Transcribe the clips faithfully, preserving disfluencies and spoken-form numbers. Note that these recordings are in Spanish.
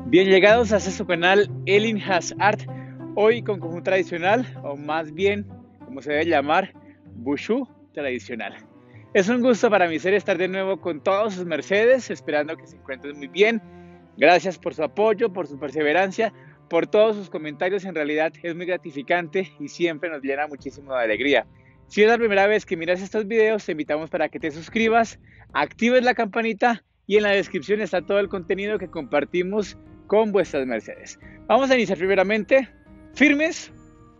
Bien, llegados a su canal Elin Has Art, hoy con conjunto tradicional, o más bien, como se debe llamar, Wushu tradicional. Es un gusto para mí ser estar de nuevo con todos sus mercedes, esperando que se encuentren muy bien. Gracias por su apoyo, por su perseverancia, por todos sus comentarios. En realidad es muy gratificante y siempre nos llena muchísimo de alegría. Si es la primera vez que miras estos videos, te invitamos para que te suscribas, actives la campanita y en la descripción está todo el contenido que compartimos con vuestras mercedes. Vamos a iniciar primeramente, firmes,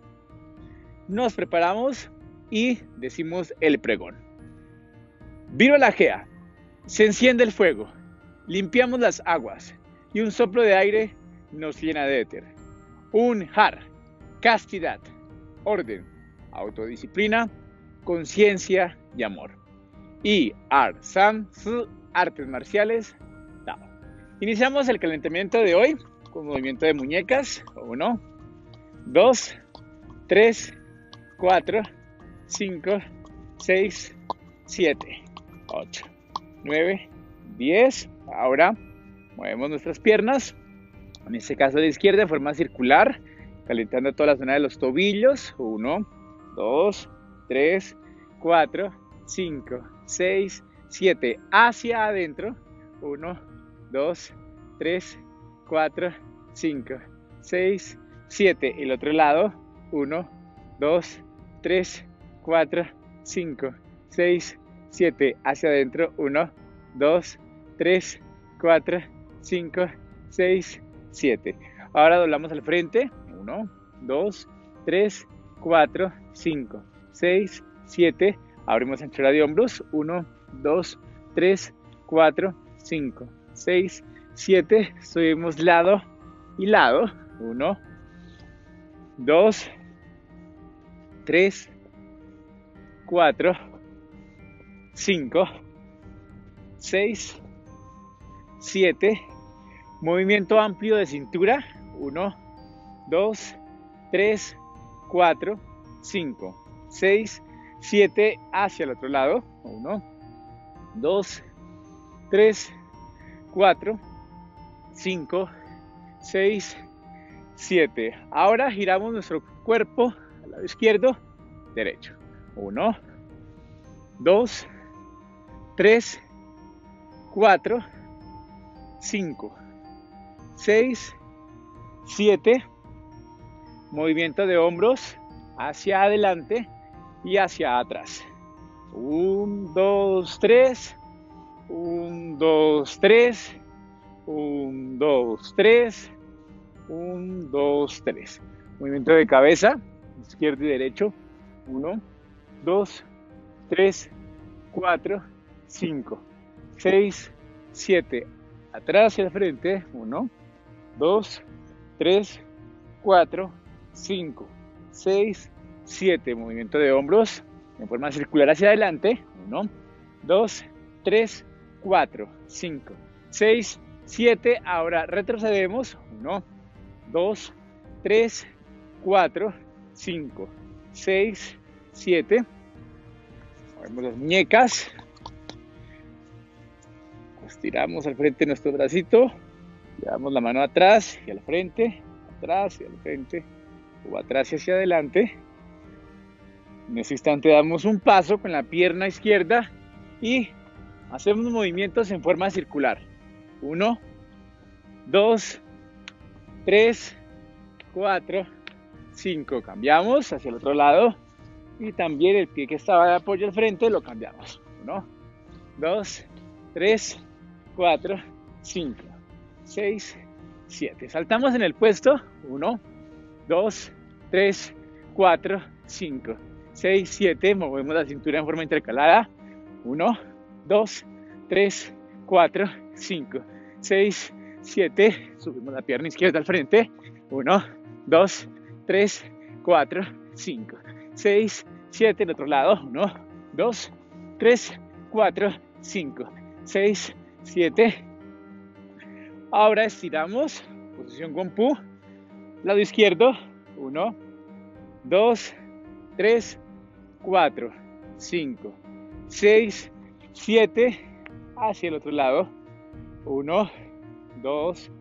nos preparamos y decimos el pregón. Viro la gea, se enciende el fuego, limpiamos las aguas y un soplo de aire nos llena de éter. Un har, castidad, orden, autodisciplina, conciencia y amor. Y ar, sam, su, artes marciales, tao. Iniciamos el calentamiento de hoy con movimiento de muñecas. Uno, dos, tres, cuatro, cinco, seis, siete, ocho, nueve, diez. Ahora movemos nuestras piernas, en este caso de izquierda, de forma circular, calentando toda la zona de los tobillos. Uno, dos, tres, cuatro, cinco, seis, siete. Hacia adentro. Uno, dos, tres, cuatro, cinco, seis, siete. El otro lado. Uno, dos, tres, cuatro, cinco, seis, siete. Hacia adentro. Uno, dos, tres, cuatro, cinco, seis, siete. Ahora doblamos al frente. Uno, dos, tres, cuatro, cinco, seis, siete. Abrimos anchura de hombros. Uno, dos, tres, cuatro, cinco, seis, siete. Subimos lado y lado. Uno, dos, tres, cuatro, cinco, seis, siete. Movimiento amplio de cintura. Uno, dos, tres, cuatro, cinco, seis, siete. Hacia el otro lado. Uno, dos, tres, cuatro, cinco, seis, siete. Ahora giramos nuestro cuerpo al lado izquierdo, derecho. Uno, dos, tres, cuatro, cinco, seis, siete. Movimiento de hombros hacia adelante y hacia atrás. Un, dos, tres. Un, dos, tres. Un, dos, tres. Un, dos, tres. Movimiento de cabeza, izquierdo y derecho. Uno, dos, tres, cuatro, cinco, seis, siete. Atrás y al frente. Uno, dos, tres, cuatro, cinco, seis, siete. Movimiento de hombros en forma circular hacia adelante. Uno, dos, tres, cuatro, cinco, seis, siete. Ahora retrocedemos. Uno, dos, tres, cuatro, cinco, seis, siete. Movemos las muñecas. Estiramos al frente nuestro bracito. Llevamos la mano atrás y al frente. Atrás y al frente. O atrás y hacia adelante. En ese instante damos un paso con la pierna izquierda y hacemos movimientos en forma circular. Uno, dos, tres, cuatro, cinco. Cambiamos hacia el otro lado y también el pie que estaba de apoyo al frente lo cambiamos. Uno, dos, tres, cuatro, cinco, seis, siete. Saltamos en el puesto. Uno, dos, tres, cuatro, cinco, seis, siete. Movemos la cintura en forma intercalada. Uno, dos, tres, cuatro, cinco, seis, siete. Subimos la pierna izquierda al frente. Uno, dos, tres, cuatro, cinco, seis, siete. El otro lado. Uno, dos, tres, cuatro, cinco, seis, siete. Ahora estiramos. Posición con pu. Lado izquierdo. Uno, dos, tres, cuatro, cinco, seis, siete. Hacia el otro lado. Uno, dos,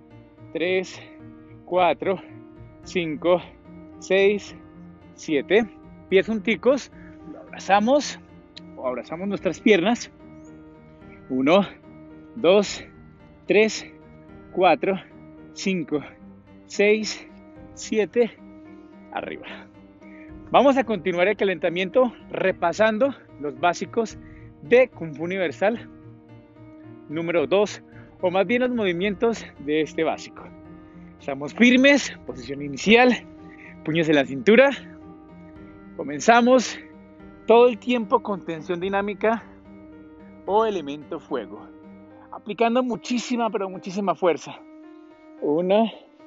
tres, cuatro, cinco, seis, siete. Pies junticos, lo abrazamos o abrazamos nuestras piernas. uno, dos, tres, cuatro, cinco, seis, siete, arriba. Vamos a continuar el calentamiento repasando los básicos de Kung Fu Universal número dos, o más bien los movimientos de este básico. Estamos firmes, posición inicial, puños en la cintura. Comenzamos todo el tiempo con tensión dinámica o elemento fuego, aplicando muchísima, pero muchísima fuerza. Uno,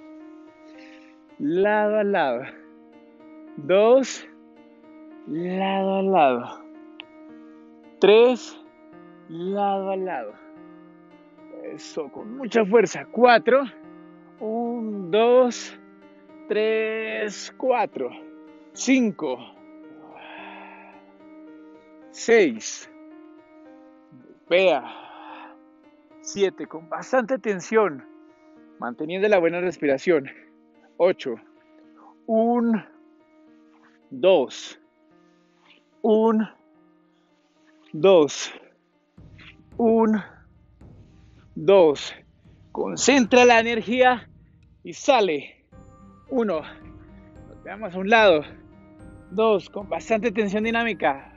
lado a lado. Dos, lado a lado. Tres, lado a lado. Eso, con mucha fuerza. Cuatro. Un, dos, tres, cuatro. Cinco. Seis. Vea. Siete. Con bastante tensión. Manteniendo la buena respiración. Ocho. Un. Dos. Un. Dos. Un. Dos. Concentra la energía y sale. Uno. Nos veamos a un lado. Dos. Con bastante tensión dinámica.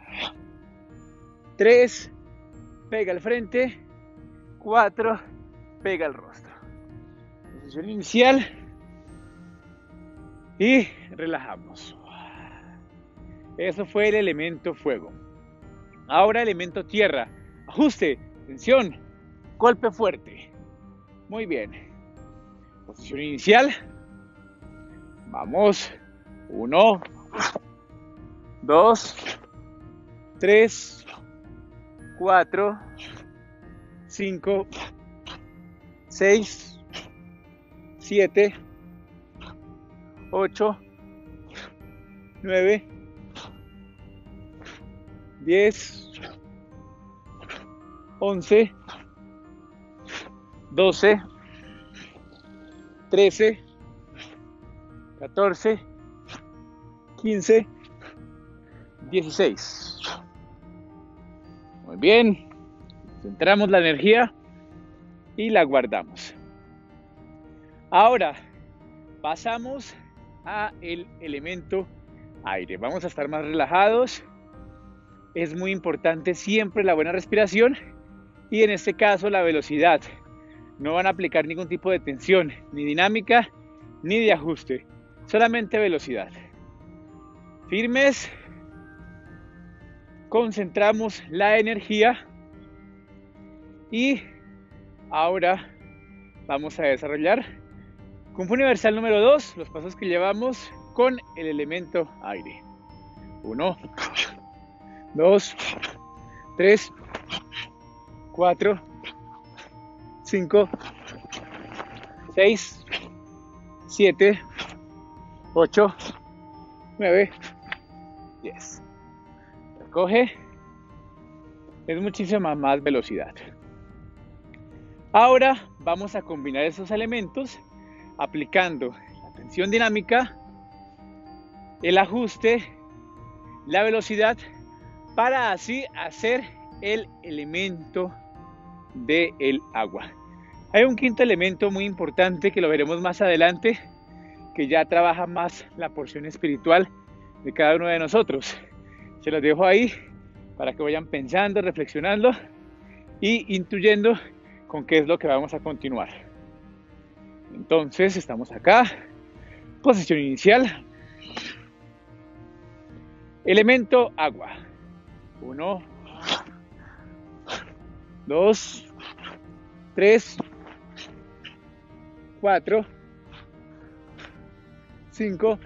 Tres. Pega al frente. Cuatro. Pega al rostro. Posición inicial. Y relajamos. Eso fue el elemento fuego. Ahora elemento tierra. Ajuste, tensión, golpe fuerte. Muy bien. Posición inicial. Vamos. Uno. Dos. Tres. Cuatro. Cinco. Seis. Siete. Ocho. Nueve. Diez, once, doce, trece, catorce, quince, dieciséis. Muy bien, centramos la energía y la guardamos. Ahora pasamos a el elemento aire. Vamos a estar más relajados. Es muy importante siempre la buena respiración y en este caso la velocidad. No van a aplicar ningún tipo de tensión, ni dinámica, ni de ajuste. Solamente velocidad. Firmes. Concentramos la energía. Y ahora vamos a desarrollar Kung Fu Universal número dos, los pasos que llevamos con el elemento aire. Uno. Dos, tres, cuatro, cinco, seis, siete, ocho, nueve, diez. Recoge. Es muchísima más velocidad. Ahora vamos a combinar esos elementos aplicando la tensión dinámica, el ajuste, la velocidad, para así hacer el elemento del agua. Hay un quinto elemento muy importante que lo veremos más adelante, que ya trabaja más la porción espiritual de cada uno de nosotros. Se los dejo ahí para que vayan pensando, reflexionando y intuyendo con qué es lo que vamos a continuar. Entonces estamos acá, posición inicial, elemento agua. Uno, dos, tres, cuatro, cinco,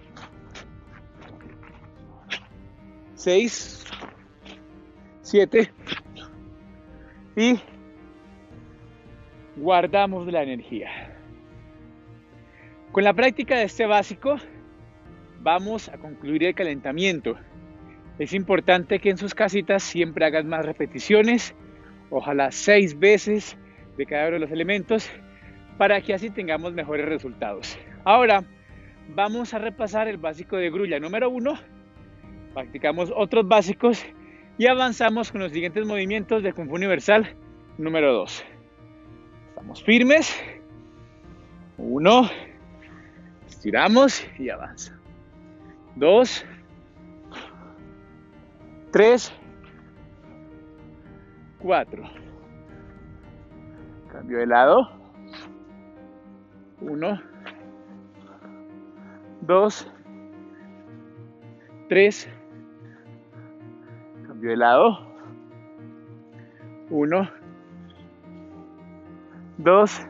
seis, siete y guardamos la energía. Con la práctica de este básico vamos a concluir el calentamiento. Es importante que en sus casitas siempre hagan más repeticiones, ojalá seis veces de cada uno de los elementos, para que así tengamos mejores resultados. Ahora vamos a repasar el básico de grulla número uno, practicamos otros básicos y avanzamos con los siguientes movimientos de Kung Fu Universal número dos. Estamos firmes, uno, estiramos y avanza, dos, tres, cuatro, cambio de lado, uno, dos, tres, cambio de lado, uno, dos,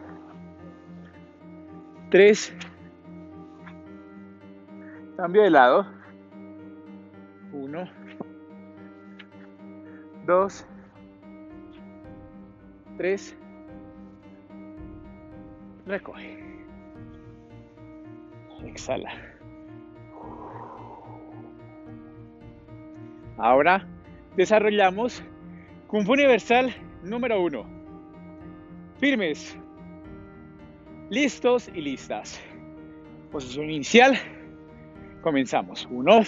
tres, cambio de lado, uno, dos, tres, recoge, exhala. Ahora desarrollamos Kung Fu Universal número uno. Firmes, listos y listas. Posición inicial. Comenzamos. Uno,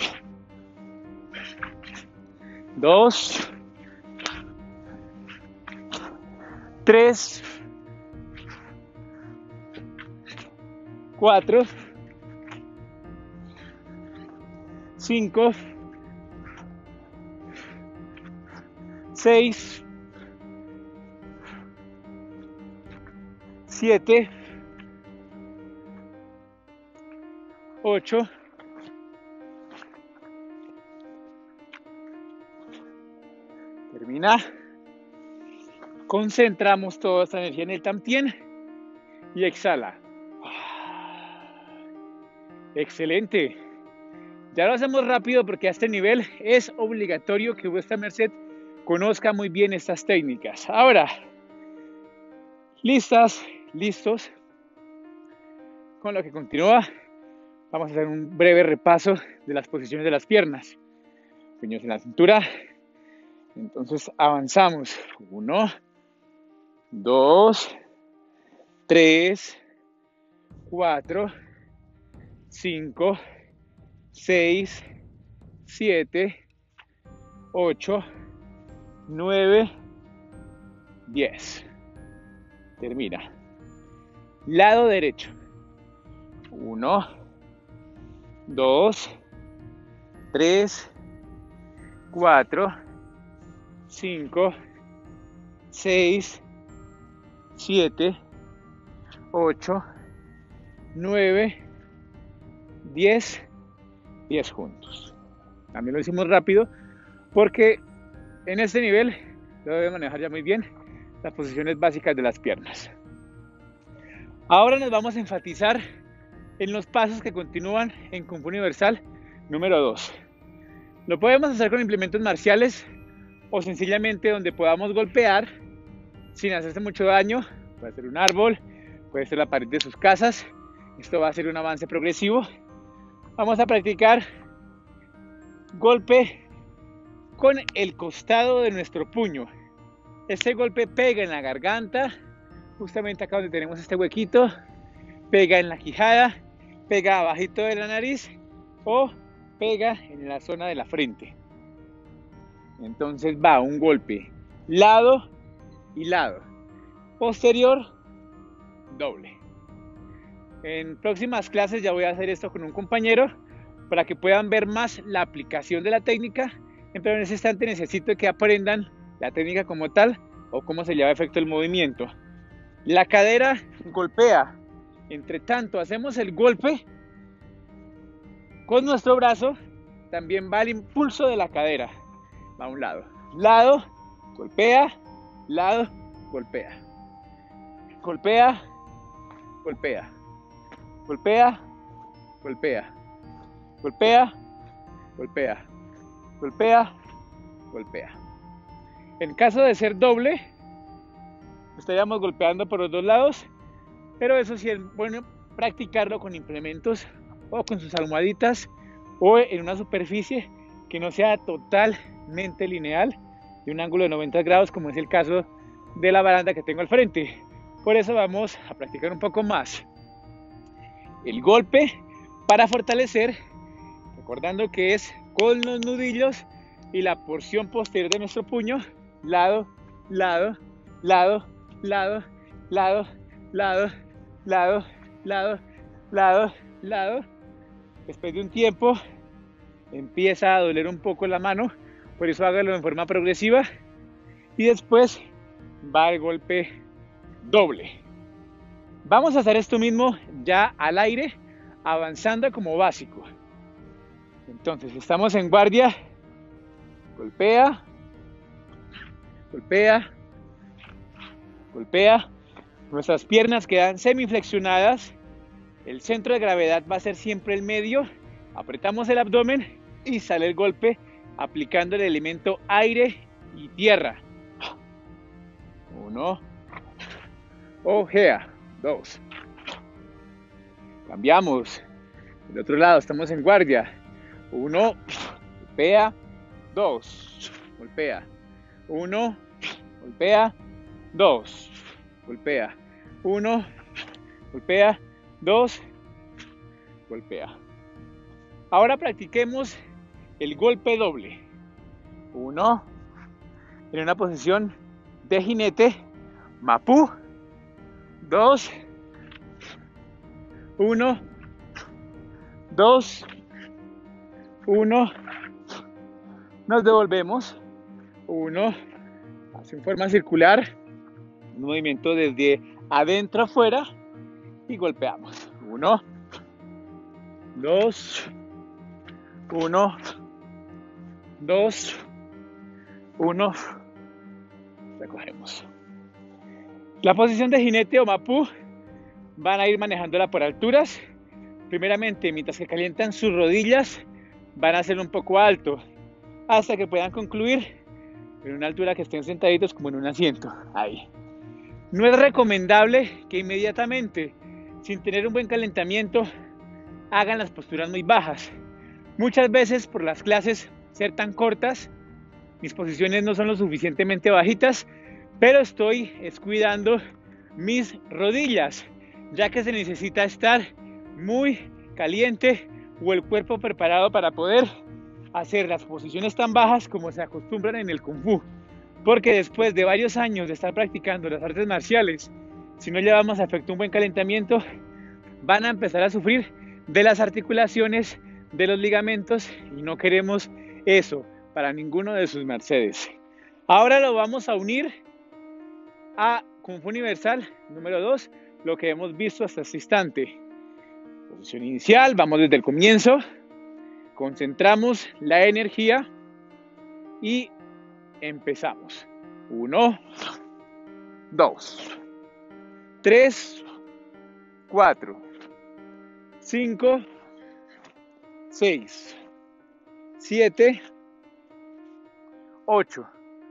dos, tres, cuatro, cinco, seis, siete, ocho, termina, concentramos toda esta energía en el tantien y exhala. Excelente, ya lo hacemos rápido porque a este nivel es obligatorio que vuestra merced conozca muy bien estas técnicas. Ahora, listas, listos, con lo que continúa, vamos a hacer un breve repaso de las posiciones de las piernas. Puños en la cintura. Entonces avanzamos. Uno, dos, tres, cuatro, cinco, seis, siete, ocho, nueve, diez. Termina. Lado derecho. uno, dos, tres, cuatro, cinco, seis, siete, ocho, nueve, diez, diez juntos. También lo hicimos rápido porque en este nivel lo debe manejar ya muy bien las posiciones básicas de las piernas. Ahora nos vamos a enfatizar en los pasos que continúan en Kung Fu Universal número dos. Lo podemos hacer con implementos marciales o sencillamente donde podamos golpear sin hacerse mucho daño. Puede ser un árbol, puede ser la pared de sus casas. Esto va a ser un avance progresivo. Vamos a practicar golpe con el costado de nuestro puño. Este golpe pega en la garganta, justamente acá donde tenemos este huequito, pega en la quijada, pega abajito de la nariz o pega en la zona de la frente. Entonces va un golpe lado y lado, posterior, doble. En próximas clases ya voy a hacer esto con un compañero para que puedan ver más la aplicación de la técnica, pero en ese instante necesito que aprendan la técnica como tal o cómo se lleva a efecto el movimiento. La cadera golpea, entre tanto hacemos el golpe con nuestro brazo, también va el impulso de la cadera, va a un lado, lado, golpea, lado, golpea, golpea, golpea, golpea, golpea, golpea, golpea, golpea, golpea. En caso de ser doble, estaríamos golpeando por los dos lados, pero eso sí es bueno practicarlo con implementos o con sus almohaditas o en una superficie que no sea totalmente lineal de un ángulo de noventa grados, como es el caso de la baranda que tengo al frente. Por eso vamos a practicar un poco más el golpe para fortalecer, recordando que es con los nudillos y la porción posterior de nuestro puño, lado, lado, lado, lado, lado, lado, lado, lado, lado, lado. Después de un tiempo empieza a doler un poco la mano, por eso hágalo en forma progresiva y después va el golpe doble. Vamos a hacer esto mismo ya al aire, avanzando como básico. Entonces estamos en guardia, golpea, golpea, golpea. Nuestras piernas quedan semiflexionadas, el centro de gravedad va a ser siempre el medio, apretamos el abdomen y sale el golpe aplicando el elemento aire y tierra. Uno, ojea, dos. Cambiamos, del otro lado estamos en guardia. Uno, golpea, dos, golpea. Uno, golpea, dos, golpea. Uno, golpea, dos, golpea. Ahora practiquemos el golpe doble. Uno, en una posición de jinete, Mapú. Dos, uno, dos, uno, nos devolvemos. Uno, hace en forma circular, un movimiento desde adentro a afuera y golpeamos. Uno, dos, uno, dos, uno, recogemos. La posición de jinete o mapú van a ir manejándola por alturas. Primeramente, mientras que calientan sus rodillas, van a hacerlo un poco alto hasta que puedan concluir en una altura que estén sentaditos como en un asiento. Ahí. No es recomendable que inmediatamente, sin tener un buen calentamiento, hagan las posturas muy bajas. Muchas veces por las clases ser tan cortas, mis posiciones no son lo suficientemente bajitas, pero estoy descuidando mis rodillas, ya que se necesita estar muy caliente o el cuerpo preparado para poder hacer las posiciones tan bajas como se acostumbran en el Kung Fu. Porque después de varios años de estar practicando las artes marciales, si no llevamos a efecto un buen calentamiento, van a empezar a sufrir de las articulaciones, de los ligamentos, y no queremos eso para ninguno de sus mercedes. Ahora lo vamos a unir a Kung Fu Universal número dos, lo que hemos visto hasta este instante. Posición inicial, vamos desde el comienzo, concentramos la energía y empezamos. Uno, dos, tres, cuatro, cinco, seis, siete, ocho,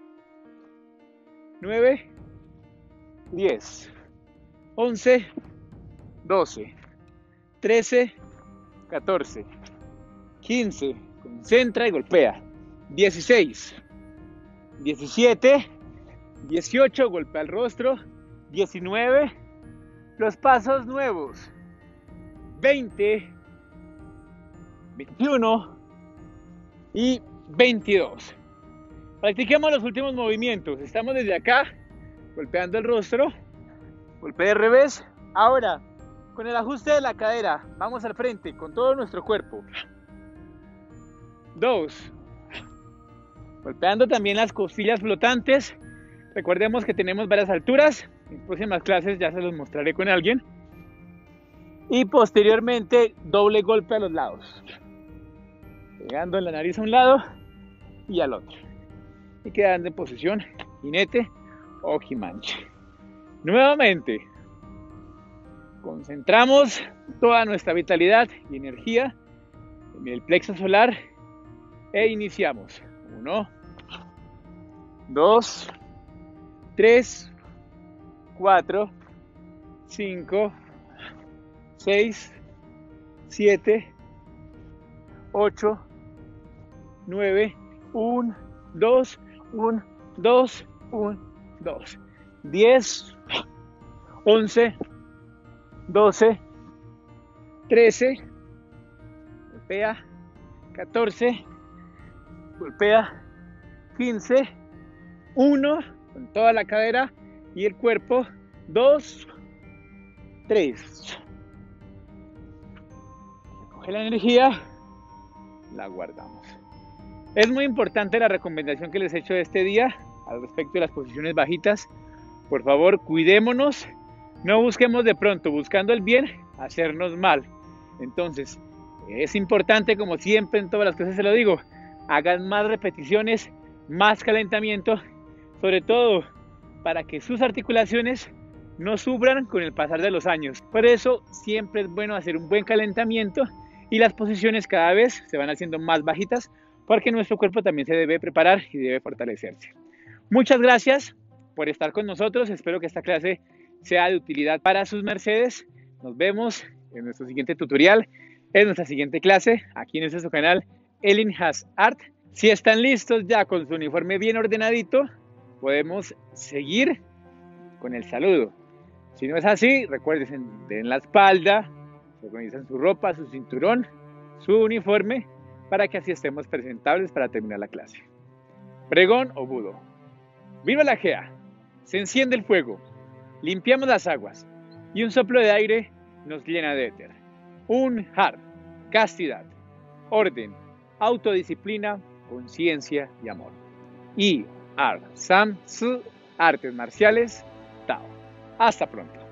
nueve, diez, once, doce, trece, catorce, quince, concentra y golpea, dieciséis, diecisiete, dieciocho, golpea el rostro, diecinueve, los pasos nuevos, veinte, veintiuno y veintidós. Practiquemos los últimos movimientos. Estamos desde acá, golpeando el rostro, golpe de revés. Ahora, con el ajuste de la cadera, vamos al frente con todo nuestro cuerpo. Dos. Golpeando también las costillas flotantes. Recordemos que tenemos varias alturas. En próximas clases ya se los mostraré con alguien. Y posteriormente, doble golpe a los lados. Pegando en la nariz a un lado y al otro. Y quedando en posición jinete o jimanche. Nuevamente, concentramos toda nuestra vitalidad y energía en el plexo solar e iniciamos. Uno, dos, tres, cuatro, cinco, seis, siete, ocho, nueve, uno, dos, uno, dos, uno, dos, diez, once, doce, trece, golpea, catorce, golpea, quince, uno, con toda la cadera y el cuerpo, dos, tres. Coge la energía, la guardamos. Es muy importante la recomendación que les he hecho de este día al respecto de las posiciones bajitas. Por favor, cuidémonos, no busquemos de pronto, buscando el bien, hacernos mal. Entonces, es importante, como siempre en todas las cosas se lo digo, hagan más repeticiones, más calentamiento, sobre todo para que sus articulaciones no sufran con el pasar de los años. Por eso siempre es bueno hacer un buen calentamiento y las posiciones cada vez se van haciendo más bajitas porque nuestro cuerpo también se debe preparar y debe fortalecerse. Muchas gracias por estar con nosotros. Espero que esta clase sea de utilidad para sus mercedes. Nos vemos en nuestro siguiente tutorial, en nuestra siguiente clase, aquí en este su canal, Elin Has Art. Si están listos ya con su uniforme bien ordenadito, podemos seguir con el saludo. Si no es así, recuerden, den la espalda, organizan su ropa, su cinturón, su uniforme, para que así estemos presentables para terminar la clase. Pregón o budo. Viva la Gea. Se enciende el fuego. Limpiamos las aguas. Y un soplo de aire nos llena de éter. Un har. Castidad. Orden. Autodisciplina. Conciencia y amor. Y ar. Sam. Su. Artes marciales. Tao. Hasta pronto.